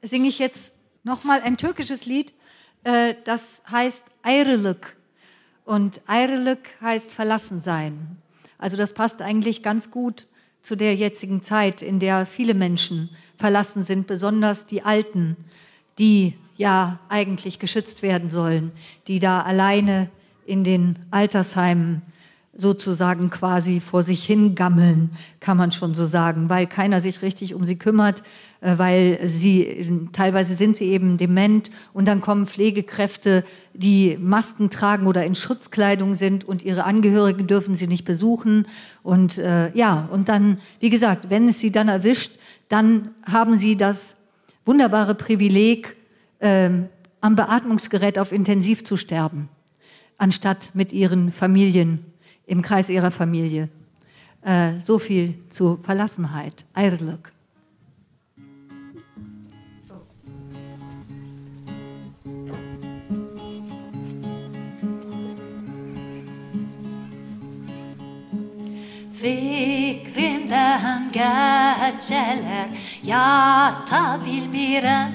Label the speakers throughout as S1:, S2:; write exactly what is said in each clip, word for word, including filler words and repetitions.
S1: singe ich jetzt nochmal ein türkisches Lied, äh, das heißt Ayrılık. Und Ayrılık heißt verlassen sein. Also das passt eigentlich ganz gut zu der jetzigen Zeit, in der viele Menschen verlassen sind, besonders die Alten, die ja eigentlich geschützt werden sollen, die da alleine in den Altersheimen sozusagen quasi vor sich hingammeln, kann man schon so sagen, weil keiner sich richtig um sie kümmert, weil sie, teilweise sind sie eben dement und dann kommen Pflegekräfte, die Masken tragen oder in Schutzkleidung sind und ihre Angehörigen dürfen sie nicht besuchen und äh, ja, und dann, wie gesagt, wenn es sie dann erwischt, dann haben sie das wunderbare Privileg, äh, am Beatmungsgerät auf Intensiv zu sterben, anstatt mit ihren Familien im Kreis ihrer Familie. Äh, so viel zu Verlassenheit. Ayrılık.
S2: Fikrimden geceler yatabilmirem.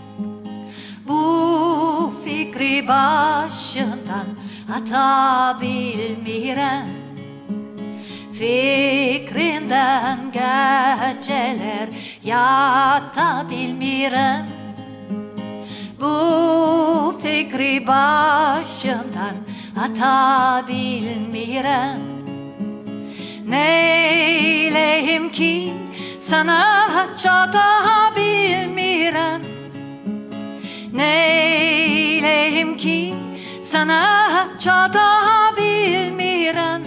S2: Bu fikri başımdan atabilmirem. Fikrimden geceler yatabilmirem. Bu fikri başımdan atabilmirem. Neyleyim ki sana çatabilmirem. Neyleyim ki sana çatabilmirem.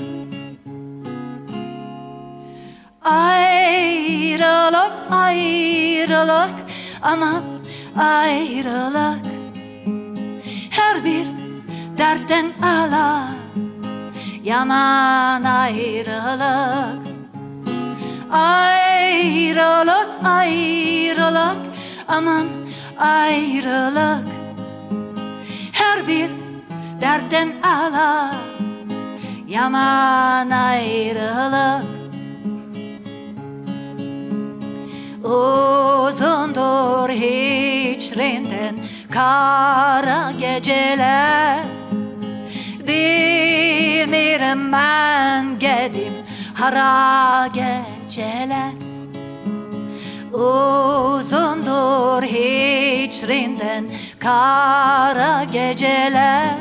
S2: Ayrılık, ayrılık, aman ayrılık. Her bir dertten ala, yaman ayrılık. Ayrılık, ayrılık, aman ayrılık. Her bir dertten ala, yaman ayrılık. Uzundur hiçrinden kara geceler. Bilmirim ben gedim hara geceler. Uzundur hiçrinden kara geceler.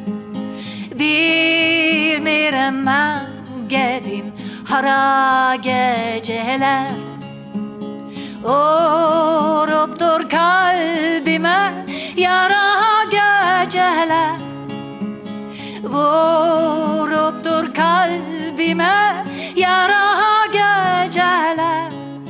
S2: Bilmirim ben gedim hara geceler. Vuruptur kalbime yara geceler. Vuruptur kalbime yara geceler.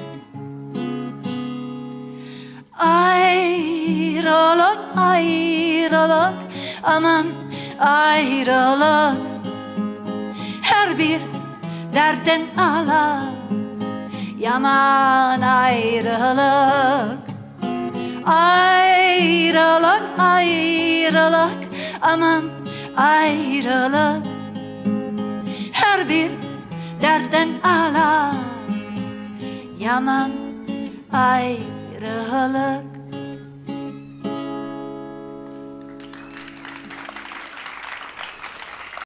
S2: Ayrılık, ayrılık, aman ayrılık. Her bir dertten ala, yaman ayrılık. Ayrılık, ayrılık, aman ayrılık. Her bir dertten ala, yaman ayrılık.